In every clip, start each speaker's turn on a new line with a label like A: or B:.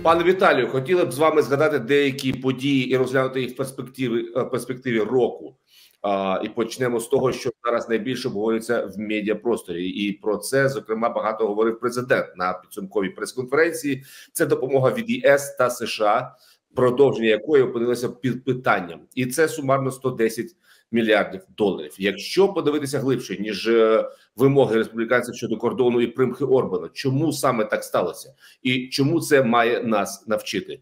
A: Пане Віталію, хотіли б з вами згадати деякі події і розглянути їх в перспективі року. І почнемо з того, що зараз найбільше обговорюється в медіапросторі. І про це, зокрема, багато говорив президент на підсумковій прес-конференції. Це допомога від ЄС та США, продовження якої опинилося під питанням. І це сумарно 110 мільярдів доларів. Якщо подивитися глибше, ніж вимоги республіканців щодо кордону і примхи Орбана, чому саме так сталося? І чому це має нас навчити?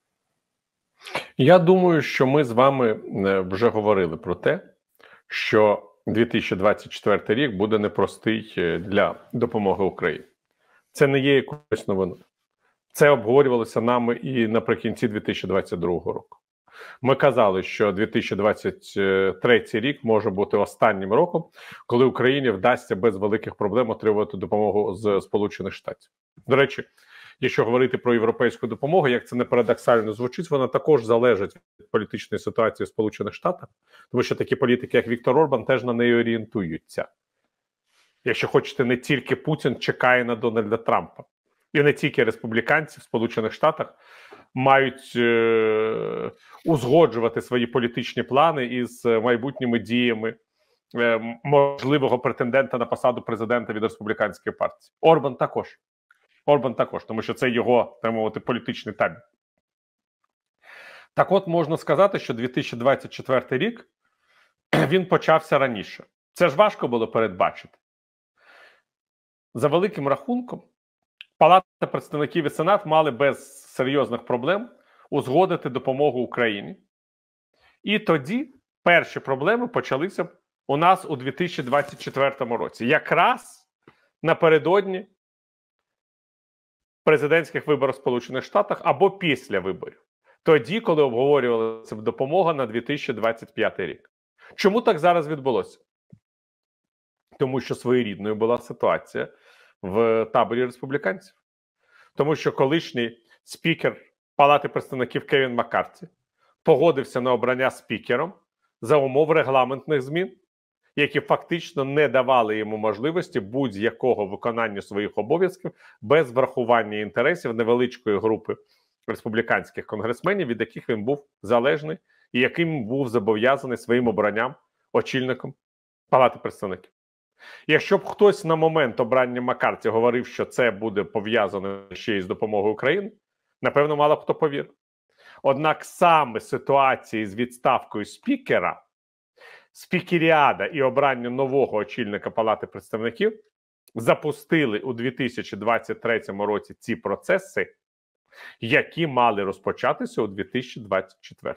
B: Я думаю, що ми з вами вже говорили про те, що 2024 рік буде непростий для допомоги Україні. Це не є якоюсь новиною. Це обговорювалося нами і наприкінці 2022 року. Ми казали, що 2023 рік може бути останнім роком, коли Україні вдасться без великих проблем отримувати допомогу з Сполучених Штатів. До речі, якщо говорити про європейську допомогу, як це не парадоксально звучить, вона також залежить від політичної ситуації в Сполучених Штатах, тому що такі політики, як Віктор Орбан, теж на неї орієнтуються. Якщо хочете, не тільки Путін чекає на Дональда Трампа, і не тільки республіканці в Сполучених Штатах мають узгоджувати свої політичні плани із майбутніми діями можливого претендента на посаду президента від республіканської партії. Орбан також, тому що це його, так мовити, політичний табір. Так от, можна сказати, що 2024 рік, він почався раніше. Це ж важко було передбачити. За великим рахунком, Палата представників і Сенат мали без серйозних проблем узгодити допомогу Україні. І тоді перші проблеми почалися у нас у 2024 році. Якраз напередодні президентських виборів в Сполучених Штатах або після виборів. Тоді, коли обговорювалася допомога на 2025 рік. Чому так зараз відбулося? Тому що своєрідною була ситуація в таборі республіканців. Тому що колишній спікер Палати представників Кевін Маккарті погодився на обрання спікером за умов регламентних змін, які фактично не давали йому можливості будь-якого виконання своїх обов'язків без врахування інтересів невеличкої групи республіканських конгресменів, від яких він був залежний і яким був зобов'язаний своїм обранням очільником Палати представників. Якщо б хтось на момент обрання Маккарті говорив, що це буде пов'язано ще із допомогою Україні, напевно, мало хто повірив. Однак саме ситуації з відставкою спікера, спікеріада і обрання нового очільника Палати представників запустили у 2023 році ці процеси, які мали розпочатися у 2024.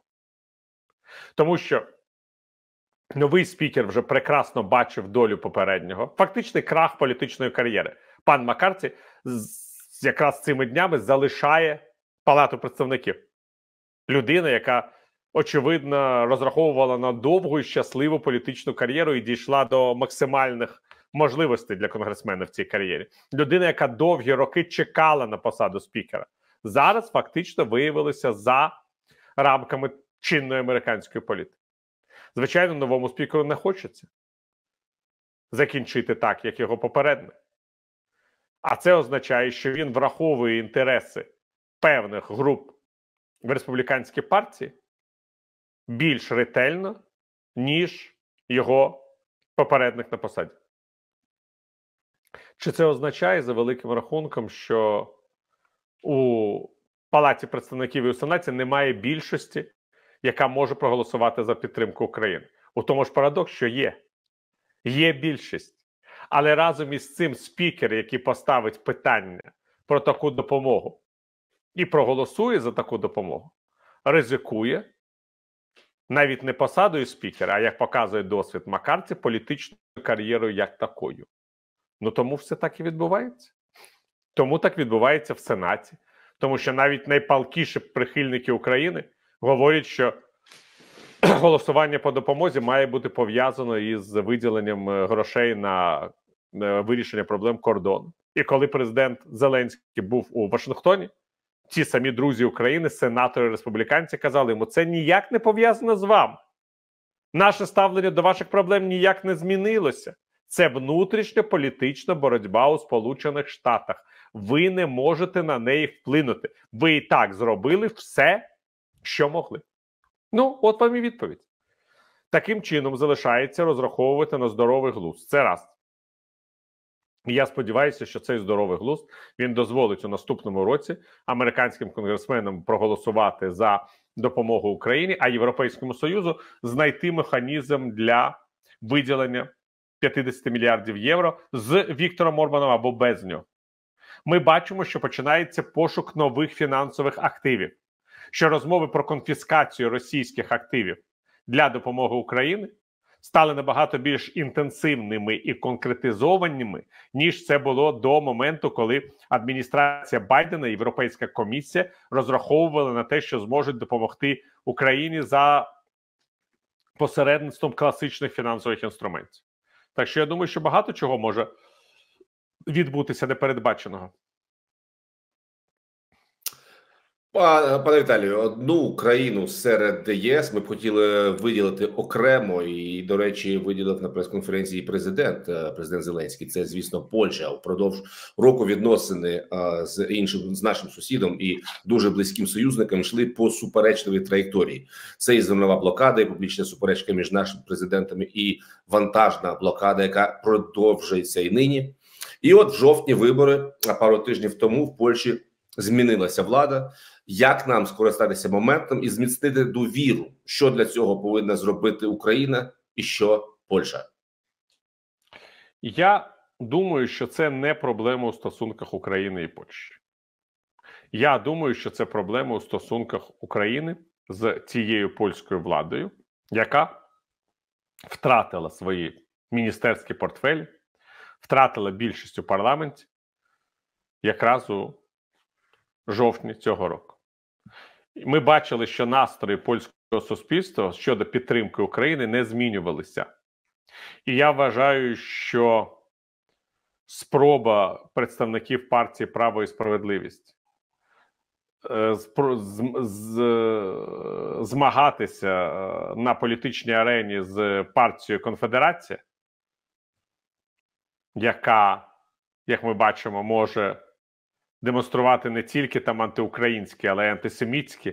B: Тому що новий спікер вже прекрасно бачив долю попереднього. Фактичний крах політичної кар'єри. Пан Маккарті якраз цими днями залишає Палату представників. Людина, яка, очевидно, розраховувала на довгу і щасливу політичну кар'єру і дійшла до максимальних можливостей для конгресмена в цій кар'єрі. Людина, яка довгі роки чекала на посаду спікера. Зараз фактично виявилася за рамками чинної американської політики. Звичайно, новому спікеру не хочеться закінчити так, як його попередник. А це означає, що він враховує інтереси певних груп в республіканській партії більш ретельно, ніж його попередник на посаді. Чи це означає, за великим рахунком, що у Палаті представників і у Сенаті немає більшості, яка може проголосувати за підтримку України? У тому ж парадокс, що є більшість. Але разом із цим спікер, який поставить питання про таку допомогу і проголосує за таку допомогу, ризикує навіть не посадою спікера, а, як показує досвід Маккарті, політичною кар'єрою як такою. Ну тому все так і відбувається. Тому так відбувається в Сенаті. Тому що навіть найпалкіші прихильники України говорять, що голосування по допомозі має бути пов'язано із виділенням грошей на вирішення проблем кордону. І коли президент Зеленський був у Вашингтоні, ті самі друзі України, сенатори-республіканці, казали йому, це ніяк не пов'язано з вами. Наше ставлення до ваших проблем ніяк не змінилося. Це внутрішньополітична боротьба у Сполучених Штатах. Ви не можете на неї вплинути. Ви і так зробили все, що могли. Ну, от вам і відповідь. Таким чином залишається розраховувати на здоровий глузд. Це раз. І я сподіваюся, що цей здоровий глузд, він дозволить у наступному році американським конгресменам проголосувати за допомогу Україні, а Європейському Союзу знайти механізм для виділення 50 мільярдів євро з Віктором Орбаном або без нього. Ми бачимо, що починається пошук нових фінансових активів, що розмови про конфіскацію російських активів для допомоги Україні стали набагато більш інтенсивними і конкретизованими, ніж це було до моменту, коли адміністрація Байдена і Європейська комісія розраховували на те, що зможуть допомогти Україні за посередництвом класичних фінансових інструментів. Так що я думаю, що багато чого може відбутися непередбаченого.
A: Пане Віталію, одну країну серед ЄС ми б хотіли виділити окремо, і, до речі, виділив на прес-конференції президент Зеленський. Це, звісно, Польща. Впродовж року відносини з нашим сусідом і дуже близьким союзником йшли по суперечливій траєкторії. Це і зернова блокада, і публічна суперечка між нашими президентами, і вантажна блокада, яка продовжується і нині. І от в жовтні вибори, а пару тижнів тому в Польщі змінилася влада. Як нам скористатися моментом і зміцнити довіру? Що для цього повинна зробити Україна і що Польща?
B: Я думаю, що це не проблема у стосунках України і Польщі. Я думаю, що це проблема у стосунках України з тією польською владою, яка втратила свої міністерські портфелі, втратила більшість у парламенті якраз у жовтні цього року. Ми бачили, що настрої польського суспільства щодо підтримки України не змінювалися. І я вважаю, що спроба представників партії «Право і справедливість» змагатися на політичній арені з партією «Конфедерація», яка, як ми бачимо, може демонструвати не тільки там антиукраїнські, але й антисемітські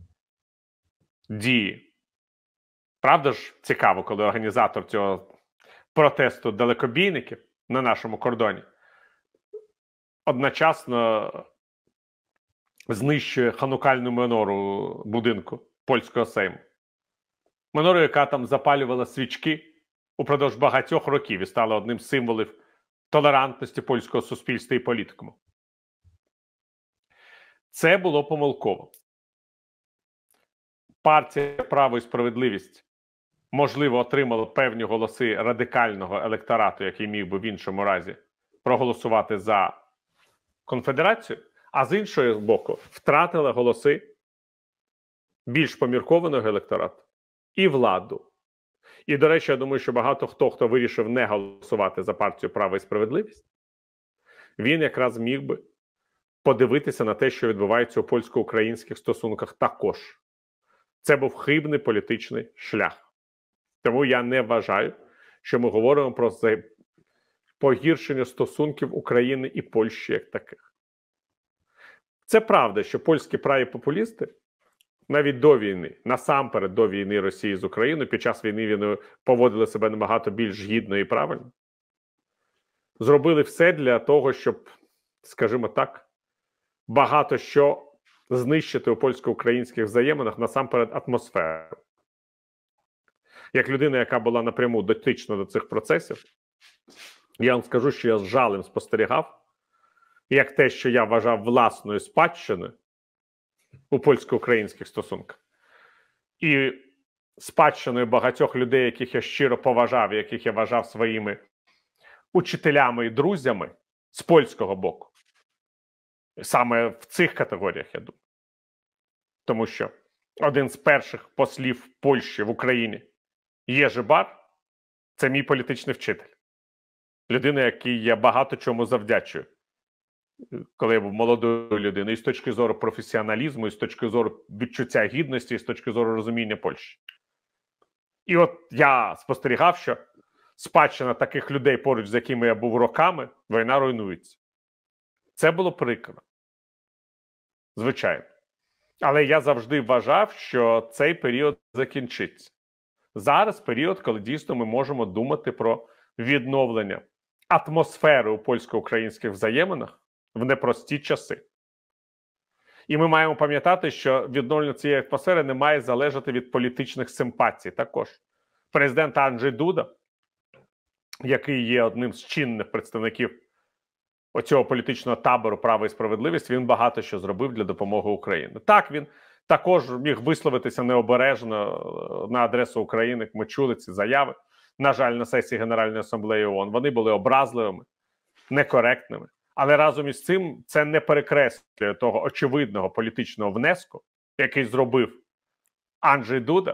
B: дії. Правда ж цікаво, коли організатор цього протесту далекобійників на нашому кордоні одночасно знищує ханукальну менору будинку польського Сейму. Менору, яка там запалювала свічки упродовж багатьох років і стала одним з символів толерантності польського суспільства і політикуму. Це було помилково. Партія «Право і справедливість» можливо отримала певні голоси радикального електорату, який міг би в іншому разі проголосувати за конфедерацію, а з іншого боку втратила голоси більш поміркованого електорату і владу. І, до речі, я думаю, що багато хто вирішив не голосувати за партію «Право і справедливість», він якраз міг би подивитися на те, що відбувається у польсько-українських стосунках також. Це був хибний політичний шлях. Тому я не вважаю, що ми говоримо про погіршення стосунків України і Польщі як таких. Це правда, що польські праві популісти навіть до війни, насамперед до війни Росії з Україною, під час війни вони поводили себе набагато більш гідно і правильно. Зробили все для того, щоб, скажімо так, багато що знищити у польсько-українських взаєминах, насамперед атмосферу. Як людина, яка була напряму дотична до цих процесів, я вам скажу, що я з жалем спостерігав, як те, що я вважав власною спадщиною у польсько-українських стосунках. І спадщиною багатьох людей, яких я щиро поважав, яких я вважав своїми учителями і друзями з польського боку. Саме в цих категоріях, я думаю. Тому що один з перших послів Польщі в Україні Єжи Бар – це мій політичний вчитель. Людина, якій я багато чому завдячую, коли я був молодою людиною, і з точки зору професіоналізму, і з точки зору відчуття гідності, і з точки зору розуміння Польщі. І от я спостерігав, що спадщина таких людей, поруч з якими я був роками, війна руйнується. Це було прикро. Звичайно. Але я завжди вважав, що цей період закінчиться. Зараз період, коли дійсно ми можемо думати про відновлення атмосфери у польсько-українських взаєминах в непрості часи. І ми маємо пам'ятати, що відновлення цієї атмосфери не має залежати від політичних симпатій також. Президент Анджей Дуда, який є одним з чинних представників оцього політичного табору «Право і справедливість», він багато що зробив для допомоги Україні. Так, він також міг висловитися необережно на адресу України. Ми чули ці заяви, на жаль, на сесії Генеральної асамблеї ООН. Вони були образливими, некоректними. Але разом із цим це не перекреслює того очевидного політичного внеску, який зробив Анджей Дуда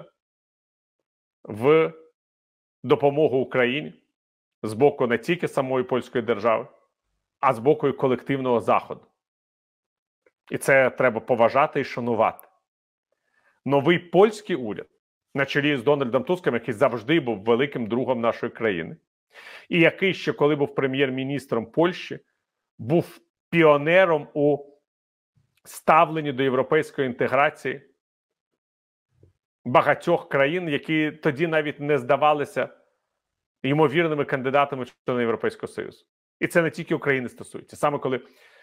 B: в допомогу Україні з боку не тільки самої польської держави, а з боку і колективного Заходу. І це треба поважати і шанувати. Новий польський уряд, на чолі з Дональдом Туском, який завжди був великим другом нашої країни, і який ще коли був прем'єр-міністром Польщі, був піонером у ставленні до європейської інтеграції багатьох країн, які тоді навіть не здавалися ймовірними кандидатами в члени Європейського Союзу. І це не тільки України стосується. Саме коли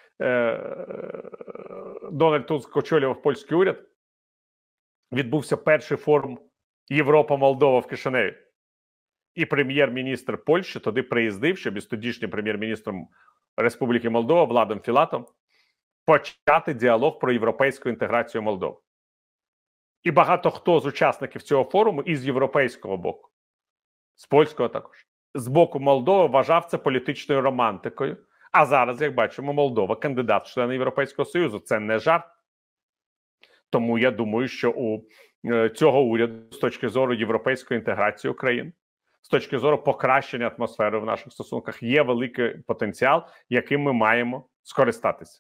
B: Дональд Туск очолював польський уряд, відбувся перший форум Європа-Молдова в Кишиневі. І прем'єр-міністр Польщі туди приїздив, щоб із тодішнім прем'єр-міністром Республіки Молдова Владом Філатом почати діалог про європейську інтеграцію Молдови. І багато хто з учасників цього форуму із європейського боку, з польського також, з боку Молдови вважав це політичною романтикою. А зараз, як бачимо, Молдова кандидат в члени Європейського Союзу. Це не жарт. Тому я думаю, що у цього уряду з точки зору європейської інтеграції України, з точки зору покращення атмосфери в наших стосунках, є великий потенціал, яким ми маємо скористатися.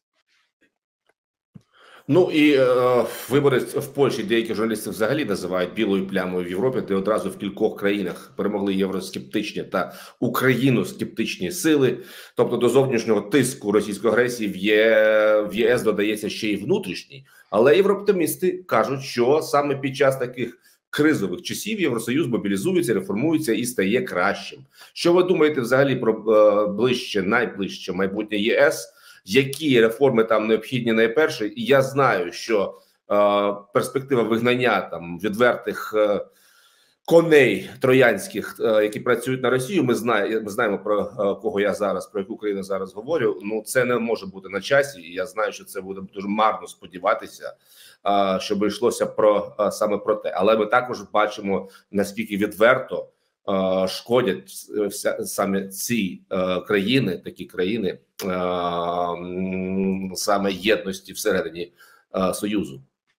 A: Ну і вибори в Польщі деякі журналісти взагалі називають білою плямою в Європі, де одразу в кількох країнах перемогли євроскептичні та україноскептичні сили. Тобто до зовнішнього тиску російської агресії в ЄС додається ще й внутрішній. Але єврооптимісти кажуть, що саме під час таких кризових часів Євросоюз мобілізується, реформується і стає кращим. Що ви думаєте взагалі про найближче майбутнє ЄС? Які реформи там необхідні найперше? І я знаю, що перспектива вигнання там відвертих коней троянських, які працюють на Росію, ми знаємо про кого я зараз, про яку країну зараз говорю. Ну це не може бути на часі, і я знаю, що це буде дуже марно сподіватися, щоб йшлося саме про те. Але ми також бачимо, наскільки відверто шкодять саме ці країни, такі країни, саме єдності всередині Союзу.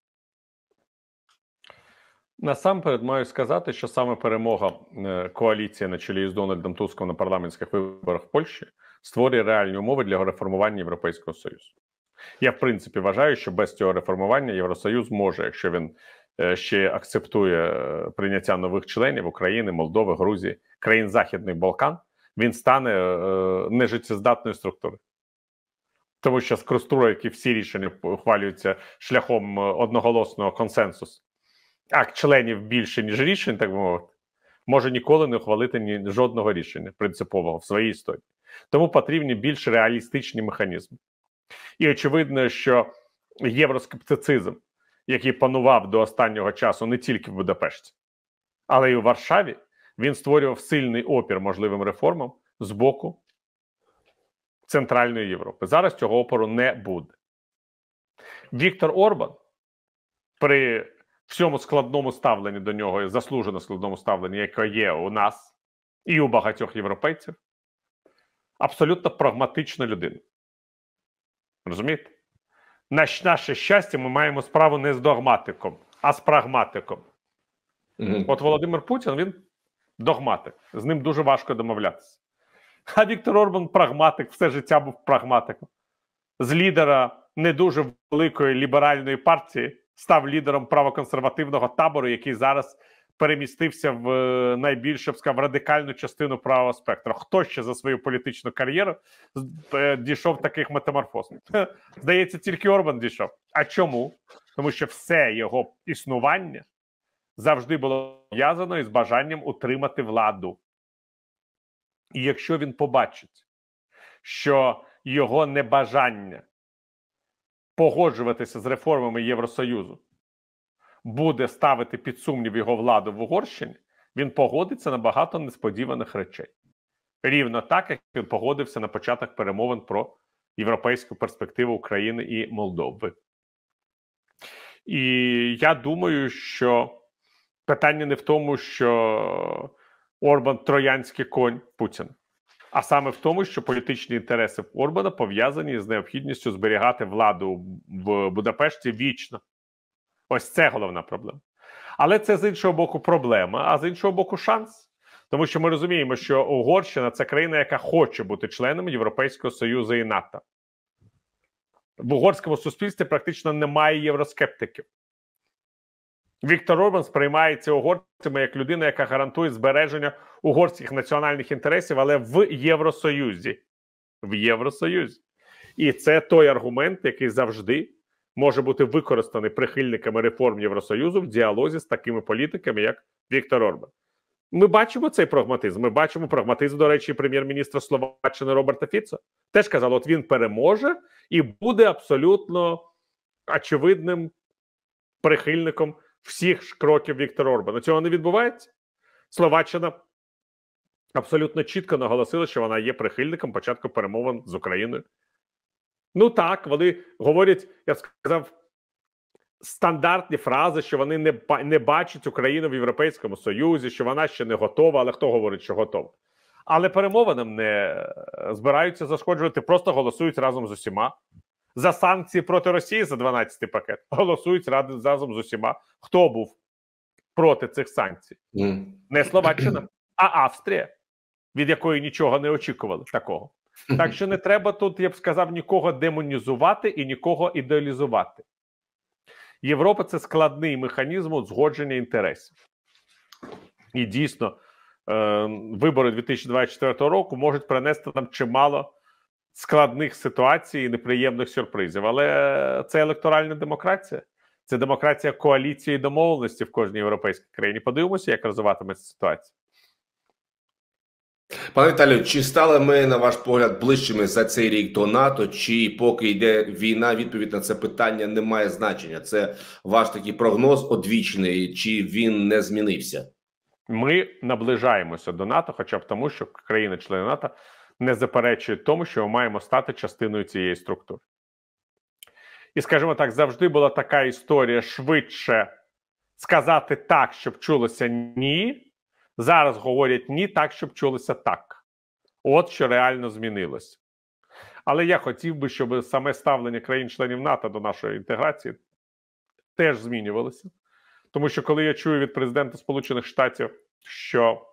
B: Насамперед маю сказати, що саме перемога коаліції на чолі з Дональдом Туском на парламентських виборах в Польщі створює реальні умови для реформування Європейського Союзу. Я, в принципі, вважаю, що без цього реформування Євросоюз може, якщо він ще акцептує прийняття нових членів України, Молдови, Грузії, країн Західних Балкан, він стане нежиттєздатною структурою. Тому що структура, які всі рішення ухвалюються шляхом одноголосного консенсусу, а членів більше, ніж рішень, так би мовити, може ніколи не ухвалити жодного рішення принципового в своїй історії. Тому потрібні більш реалістичні механізми. І очевидно, що євроскептицизм, який панував до останнього часу не тільки в Будапешті, але й у Варшаві, він створював сильний опір можливим реформам з боку Центральної Європи. Зараз цього опору не буде. Віктор Орбан при всьому складному ставленні до нього, заслужено складному ставленні, яке є у нас і у багатьох європейців, абсолютно прагматична людина. Розумієте? Наше щастя, ми маємо справу не з догматиком, а з прагматиком. От Володимир Путін, він догматик. З ним дуже важко домовлятися. А Віктор Орбан прагматик, все життя був прагматиком. З лідера не дуже великої ліберальної партії став лідером правоконсервативного табору, який зараз перемістився в найбільш, я б сказав, радикальну частину правого спектру. Хто ще за свою політичну кар'єру дійшов таких метаморфоз? Здається, тільки Орбан дійшов. А чому? Тому що все його існування завжди було пов'язано із бажанням утримати владу. І якщо він побачить, що його небажання погоджуватися з реформами Євросоюзу буде ставити під сумнів його владу в Угорщині, він погодиться на багато несподіваних речей. Рівно так, як він погодився на початок перемовин про європейську перспективу України і Молдови. І я думаю, що питання не в тому, що Орбан – троянський конь Путіна, а саме в тому, що політичні інтереси Орбана пов'язані з необхідністю зберігати владу в Будапешті вічно. Ось це головна проблема. Але це з іншого боку проблема, а з іншого боку шанс. Тому що ми розуміємо, що Угорщина – це країна, яка хоче бути членом Європейського Союзу і НАТО. В угорському суспільстві практично немає євроскептиків. Віктор Орбан сприймається угорцями як людина, яка гарантує збереження угорських національних інтересів, але в Євросоюзі. В Євросоюзі. І це той аргумент, який завжди може бути використаний прихильниками реформ Євросоюзу в діалозі з такими політиками, як Віктор Орбан. Ми бачимо цей прагматизм. Ми бачимо прагматизм, до речі, прем'єр-міністра Словаччини Роберта Фіцо. Теж казав, от він переможе і буде абсолютно очевидним прихильником всіх кроків Віктора Орбана. Цього не відбувається. Словаччина абсолютно чітко наголосила, що вона є прихильником початку перемовин з Україною. Ну так, вони говорять, я б сказав, стандартні фрази, що вони не бачать Україну в Європейському Союзі, що вона ще не готова, але хто говорить, що готова? Але перемовинам не збираються зашкоджувати, просто голосують разом з усіма. За санкції проти Росії за 12-й пакет голосують разом з усіма. Хто був проти цих санкцій? Не Словаччина, а Австрія, від якої нічого не очікували такого. Так що не треба тут, я б сказав, нікого демонізувати і нікого ідеалізувати. Європа – це складний механізм узгодження інтересів. І дійсно, вибори 2024 року можуть принести нам чимало складних ситуацій і неприємних сюрпризів. Але це електоральна демократія. Це демократія коаліції і домовленості в кожній європейській країні. Подивимося, як розвиватиметься ситуація.
A: Пане Віталію, чи стали ми, на ваш погляд, ближчими за цей рік до НАТО, чи поки йде війна, відповідь на це питання не має значення? Це ваш такий прогноз одвічний, чи він не змінився?
B: Ми наближаємося до НАТО, хоча б тому, що країни-члени НАТО не заперечують тому, що ми маємо стати частиною цієї структури. І, скажімо так, завжди була така історія швидше сказати так, щоб чулося ні. Зараз говорять ні так, щоб чулося так. От що реально змінилося. Але я хотів би, щоб саме ставлення країн-членів НАТО до нашої інтеграції теж змінювалося. Тому що коли я чую від президента Сполучених Штатів, що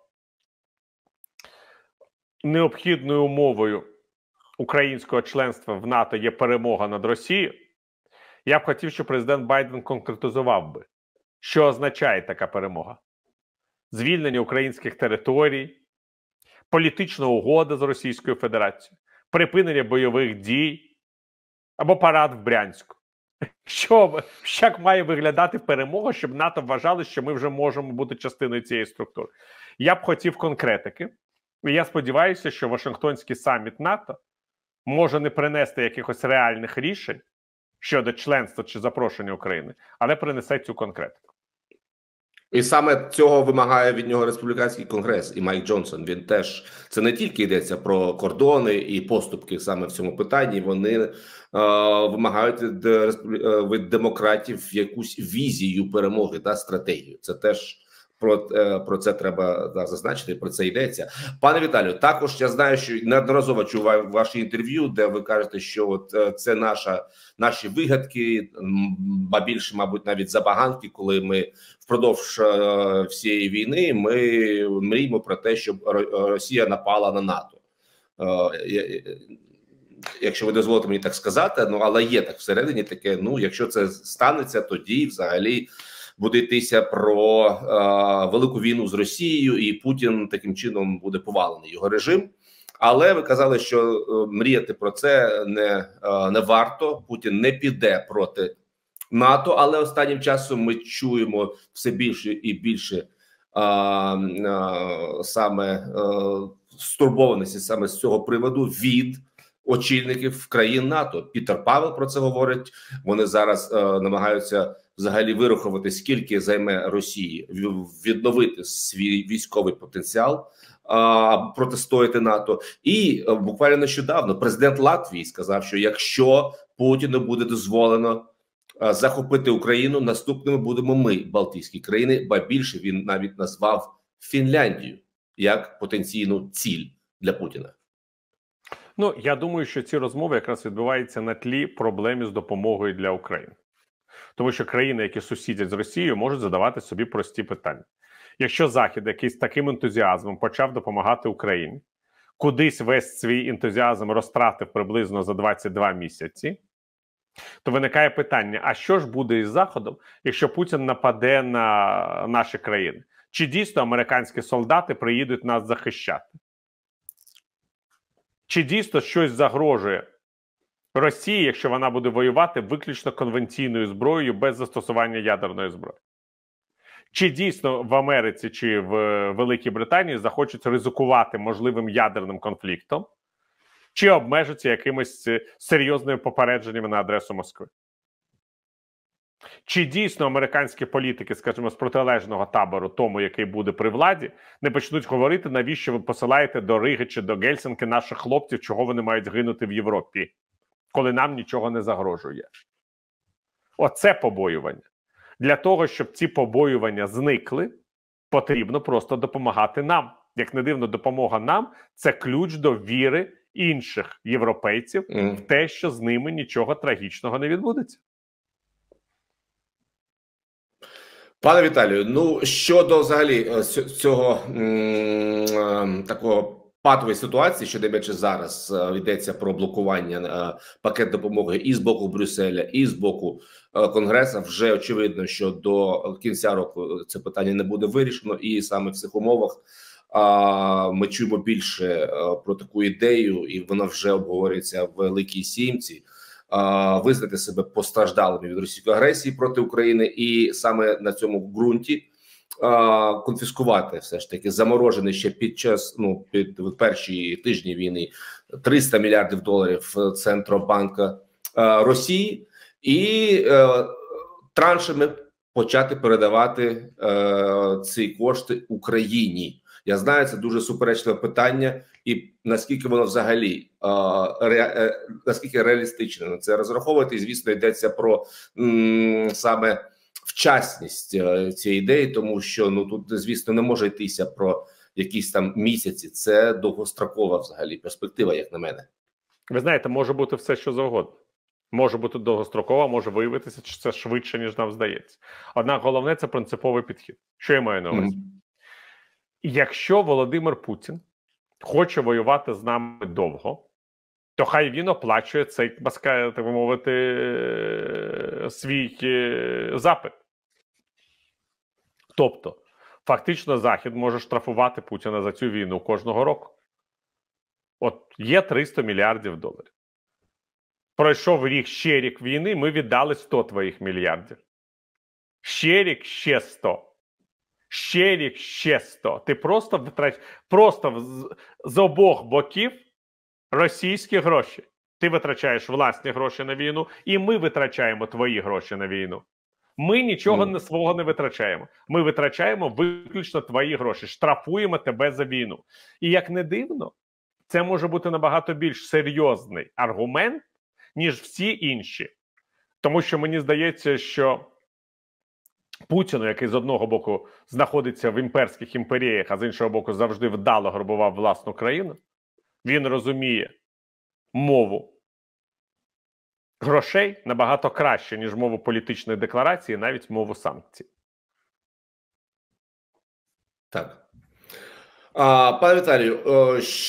B: необхідною умовою українського членства в НАТО є перемога над Росією, я б хотів, щоб президент Байден конкретизував би, що означає така перемога. Звільнення українських територій, політична угода з Російською Федерацією, припинення бойових дій або парад в Брянську. Як має виглядати перемога, щоб НАТО вважало, що ми вже можемо бути частиною цієї структури? Я б хотів конкретики. І я сподіваюся, що Вашингтонський саміт НАТО може не принести якихось реальних рішень щодо членства чи запрошення України, але принесе цю конкретику.
A: І саме цього вимагає від нього республіканський конгрес і Майк Джонсон. Він теж, це не тільки йдеться про кордони і поступки саме в цьому питанні, вони вимагають від демократів якусь візію перемоги та стратегію. Це теж про це треба зазначити, про це йдеться. Пане Віталію, також я знаю, що неодноразово чув ваші інтерв'ю, де ви кажете, що от це наші вигадки, а більше, мабуть, навіть забаганки, коли ми впродовж всієї війни ми мріємо про те, щоб Росія напала на НАТО. Якщо ви дозволите мені так сказати, ну але є так всередині таке, ну якщо це станеться, тоді взагалі буде йтися про велику війну з Росією, і Путін таким чином буде повалений, його режим. Але ви казали, що мріяти про це не варто. Путін не піде проти НАТО, але останнім часом ми чуємо все більше і більше саме стурбованості саме з цього приводу від очільників країн НАТО. Пітер Павел про це говорить. Вони зараз намагаються взагалі вирахувати, скільки займе Росії відновити свій військовий потенціал, протистояти НАТО. І буквально нещодавно президент Латвії сказав, що якщо Путіну буде дозволено захопити Україну, наступними будемо ми, Балтійські країни, ба більше він навіть назвав Фінляндію як потенційну ціль для Путіна.
B: Ну, я думаю, що ці розмови якраз відбуваються на тлі проблеми з допомогою для України. Тому що країни, які сусідять з Росією, можуть задавати собі прості питання. Якщо Захід якийсь таким ентузіазмом почав допомагати Україні, кудись весь свій ентузіазм розтратив приблизно за 22 місяці, то виникає питання, а що ж буде із Заходом, якщо Путін нападе на наші країни? Чи дійсно американські солдати приїдуть нас захищати? Чи дійсно щось загрожує Росії, якщо вона буде воювати виключно конвенційною зброєю без застосування ядерної зброї? Чи дійсно в Америці чи в Великій Британії захочуть ризикувати можливим ядерним конфліктом? Чи обмежаться якимось серйозними попередженнями на адресу Москви? Чи дійсно американські політики, скажімо, з протилежного табору, тому, який буде при владі, не почнуть говорити, навіщо ви посилаєте до Риги чи до Гельсінки наших хлопців, чого вони мають гинути в Європі, коли нам нічого не загрожує? Оце побоювання. Для того, щоб ці побоювання зникли, потрібно просто допомагати нам. Як не дивно, допомога нам – це ключ до віри інших європейців в те, що з ними нічого трагічного не відбудеться.
A: Пане Віталію, ну щодо взагалі цього такого патової ситуації, що найбільше зараз йдеться про блокування пакет допомоги і з боку Брюсселя, і з боку Конгресу, вже очевидно, що до кінця року це питання не буде вирішено, і саме в цих умовах ми чуємо більше про таку ідею, і вона вже обговорюється в Великій Сімці, визнати себе постраждалими від російської агресії проти України, і саме на цьому ґрунті конфіскувати все ж таки заморожений ще під час, під перші тижні війни 300 мільярдів доларів Центробанка Росії і траншами почати передавати ці кошти Україні. Я знаю, це дуже суперечливе питання, і наскільки воно взагалі, наскільки реалістично на це розраховувати. І, звісно, йдеться про саме вчасність цієї ідеї, тому що, тут, звісно, не може йтися про якісь там місяці. Це довгострокова взагалі перспектива, як на мене.
B: Ви знаєте, може бути все, що завгодно. Може бути довгострокова, може виявитися, що це швидше, ніж нам здається. Однак головне – це принциповий підхід. Що я маю на увазі? Якщо Володимир Путін хоче воювати з нами довго, то хай він оплачує цей, так би мовити, свій запит. Тобто, фактично, Захід може штрафувати Путіна за цю війну кожного року. От є 300 мільярдів доларів. Пройшов рік, ще рік війни, ми віддали 100 твоїх мільярдів. Ще рік, ще 100. Ще рік, ще 100. Ти просто з обох боків російські гроші. Ти витрачаєш власні гроші на війну, і ми витрачаємо твої гроші на війну. Ми нічого свого не витрачаємо. Ми витрачаємо виключно твої гроші. Штрафуємо тебе за війну. І як не дивно, це може бути набагато більш серйозний аргумент, ніж всі інші. Тому що мені здається, що Путіну, який з одного боку знаходиться в імперських імперіях, а з іншого боку завжди вдало грабував власну країну, він розуміє мову грошей набагато краще, ніж мову політичної декларації, навіть мову санкцій.
A: Так. Пане Віталію,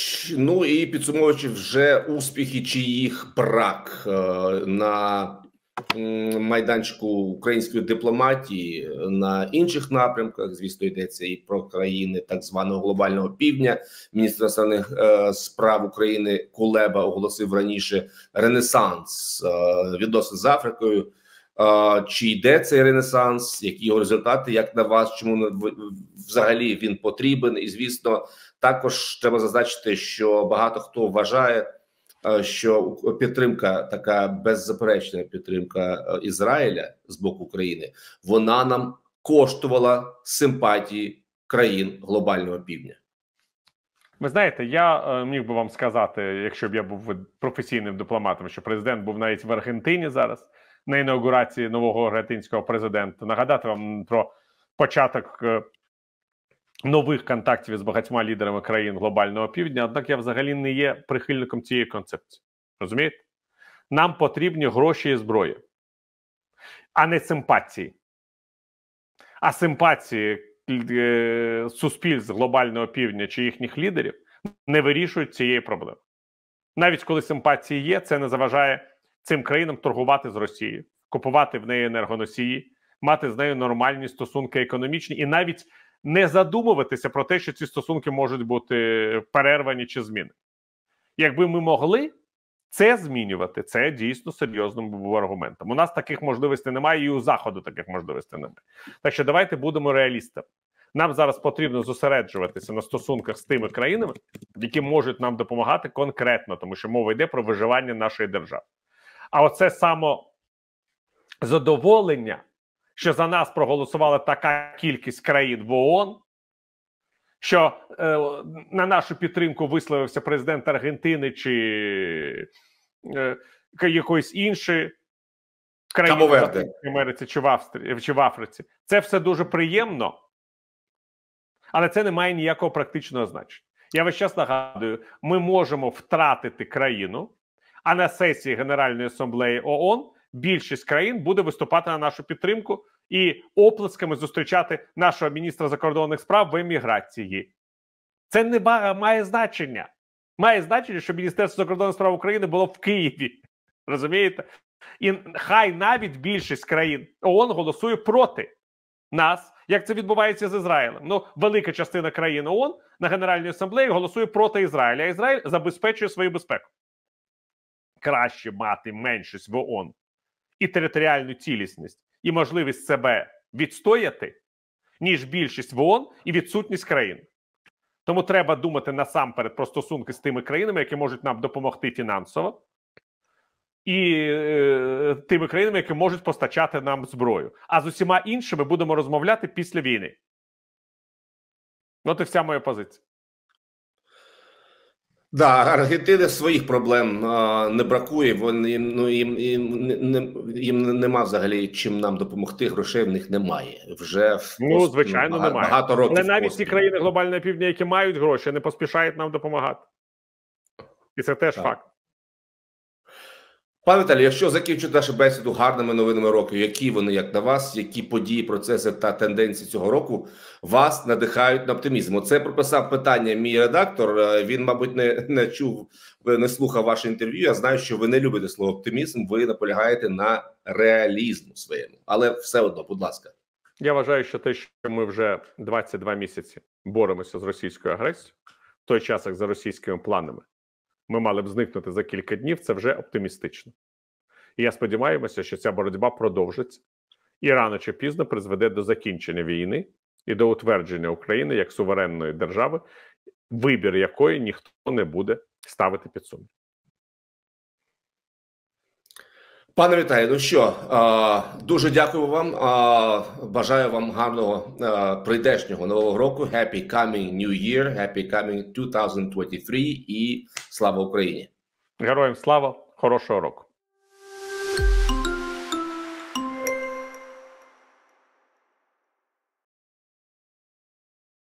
A: і підсумовуючи вже успіхи чи їх брак на майданчику української дипломатії на інших напрямках. Звісно, йдеться і про країни так званого глобального півдня. Міністр іностранних справ України Кулеба оголосив раніше ренесанс відносин з Африкою. Чи йде цей ренесанс, які його результати, як на вас, чому взагалі він потрібен? І, звісно, також треба зазначити, що багато хто вважає, що підтримка, така беззаперечна підтримка Ізраїля з боку України, вона нам коштувала симпатії країн глобального півдня.
B: Ви знаєте, я міг би вам сказати, якщо б я був професійним дипломатом, що президент був навіть в Аргентині зараз, на інаугурації нового аргентинського президента, нагадати вам про початок нових контактів з багатьма лідерами країн глобального півдня, однак я взагалі не є прихильником цієї концепції. Розумієте? Нам потрібні гроші і зброя, а не симпатії. А симпатії суспільств глобального півдня чи їхніх лідерів не вирішують цієї проблеми. Навіть коли симпатії є, це не заважає цим країнам торгувати з Росією, купувати в неї енергоносії, мати з нею нормальні стосунки економічні і навіть не задумуватися про те, що ці стосунки можуть бути перервані чи змінені. Якби ми могли це змінювати, це дійсно серйозним був аргументом. У нас таких можливостей немає, і у Заходу таких можливостей немає. Так що давайте будемо реалістами. Нам зараз потрібно зосереджуватися на стосунках з тими країнами, які можуть нам допомагати конкретно, тому що мова йде про виживання нашої держави. А оце самозадоволення, що за нас проголосувала така кількість країн в ООН, що на нашу підтримку висловився президент Аргентини чи якоїсь іншої країни в Америці чи в Африці. Це все дуже приємно, але це не має ніякого практичного значення. Я весь час нагадую, ми можемо втратити країну, а на сесії Генеральної асамблеї ООН більшість країн буде виступати на нашу підтримку і оплесками зустрічати нашого міністра закордонних справ в еміграції. Це не має значення. Має значення, що Міністерство закордонних справ України було в Києві. Розумієте? І хай навіть більшість країн ООН голосує проти нас, як це відбувається з Ізраїлем. Ну, велика частина країн ООН на Генеральній асамблеї голосує проти Ізраїля, а Ізраїль забезпечує свою безпеку. Краще мати меншість в ООН і територіальну цілісність, і можливість себе відстояти, ніж більшість в ООН і відсутність країн. Тому треба думати насамперед про стосунки з тими країнами, які можуть нам допомогти фінансово, і тими країнами, які можуть постачати нам зброю. А з усіма іншими будемо розмовляти після війни. От і вся моя позиція.
A: Да, Аргентини своїх проблем не бракує, їм нема взагалі чим нам допомогти, грошей в них немає. Вже
B: звичайно, немає.
A: Багато років.
B: Але навіть ті країни глобального півдня, які мають гроші, не поспішають нам допомагати. І це теж факт.
A: Пане Віталію, якщо закінчити нашу бесіду гарними новинами року, які вони, як на вас, які події, процеси та тенденції цього року вас надихають на оптимізм? Оце прописав питання мій редактор, він, мабуть, не чув, не слухав ваше інтерв'ю, я знаю, що ви не любите слово оптимізм, ви наполягаєте на реалізму своєму, але все одно, будь ласка.
B: Я вважаю, що те, що ми вже 22 місяці боремося з російською агресією, в той час, як за російськими планами, ми мали б зникнути за кілька днів, це вже оптимістично. І я сподіваюся, що ця боротьба продовжиться і рано чи пізно призведе до закінчення війни і до утвердження України як суверенної держави, вибір якої ніхто не буде ставити під сумнів.
A: Пане Віталію, ну що, дуже дякую вам, бажаю вам гарного прийдешнього нового року, Happy Coming New Year, Happy Coming 2023 і слава Україні!
B: Героям слава, хорошого року!